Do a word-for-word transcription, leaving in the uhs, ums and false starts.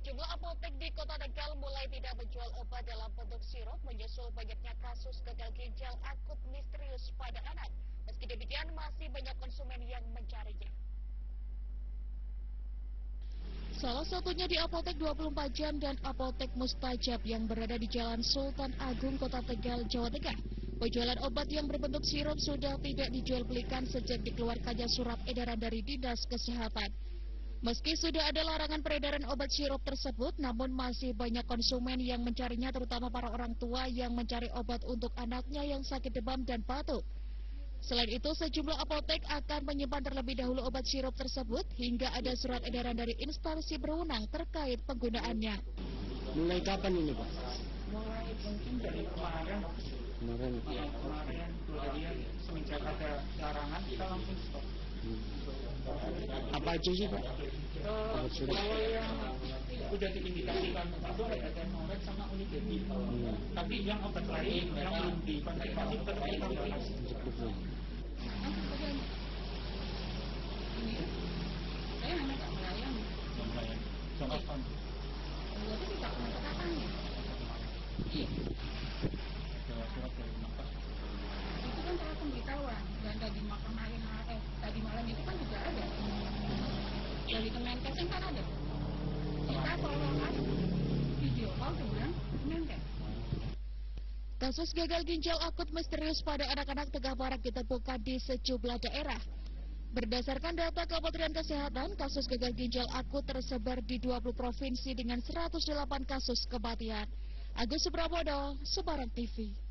Sejumlah apotek di Kota Tegal mulai tidak menjual obat dalam bentuk sirup menyusul banyaknya kasus gagal ginjal akut misterius pada anak. Meski demikian, masih banyak konsumen yang mencarinya. Salah satunya di Apotek dua puluh empat Jam dan Apotek Mustajab yang berada di Jalan Sultan Agung, Kota Tegal, Jawa Tengah. Penjualan obat yang berbentuk sirup sudah tidak dijual belikan sejak dikeluarkannya surat edaran dari Dinas Kesehatan. Meski sudah ada larangan peredaran obat sirup tersebut, namun masih banyak konsumen yang mencarinya, terutama para orang tua yang mencari obat untuk anaknya yang sakit demam dan batuk. Selain itu, sejumlah apotek akan menyimpan terlebih dahulu obat sirup tersebut hingga ada surat edaran dari instansi berwenang terkait penggunaannya. Mulai kapan ini, Pak? Mulai mungkin dari kemarin. Kemarin. Ya, kemarin kejadian semenjak ada larangan kita langsung stop. Hmm. Apa aja sih, Pak? Uh, kalau yang sudah diindikasikan itu ada termoret sama unidemi. Hmm. Tapi yang obat lain yang belum dikonfirmasi tetap kita beli. Ini, saya hanya tak melayani. Melayani. Contoh kan? Berarti tidak menetapkannya. Iya. Ada surat dari Makas. Itu kan cara pemberitahuan. Dan tadi kemarin, eh tadi malam itu kan juga ada. Dari Kemenkes kan ada. Kita follow-up video call dengan Kemenkes. Kasus gagal ginjal akut misterius pada anak-anak Tengah Barat ditemukan di sejumlah daerah. Berdasarkan data Kementerian Kesehatan, kasus gagal ginjal akut tersebar di dua puluh provinsi dengan seratus delapan kasus kematian. Agus Supramono, Semarang T V.